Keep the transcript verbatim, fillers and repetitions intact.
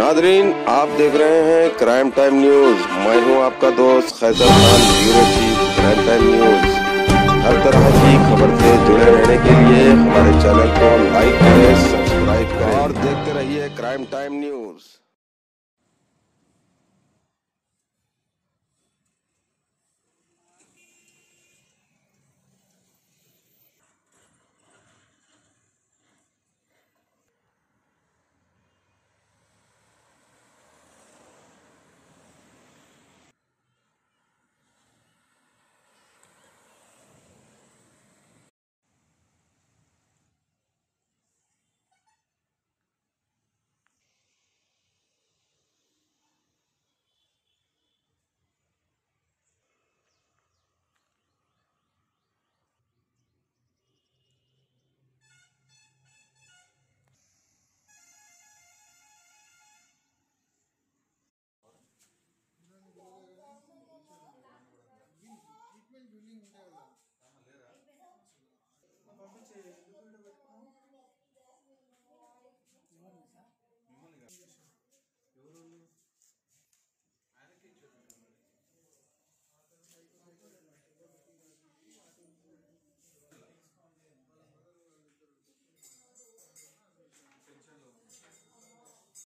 Nadreen, आप देख रहे हैं क्राइम टाइम न्यूज। मैं हूं आपका दोस्त Khaiser Khan, bureau chief crime time news. हर तरह की खबर से जुड़े रहने के लिए हमारे चैनल को लाइक करें, सब्सक्राइब करें और देखते रहिए क्राइम टाइम न्यूज। పంపించే